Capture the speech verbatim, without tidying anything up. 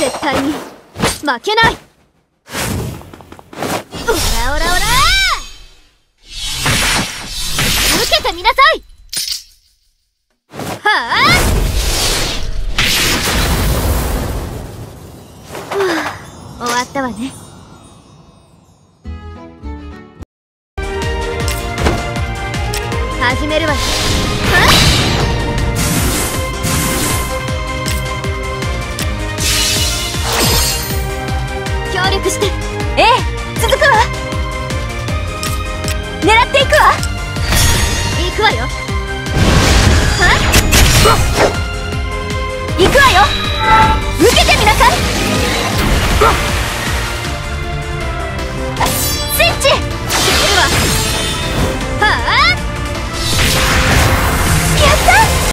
絶対に負けない。オラオラオラ受けてみなさい。はあ、終わったわね。始めるわよ。協力して。ええ、続くわ。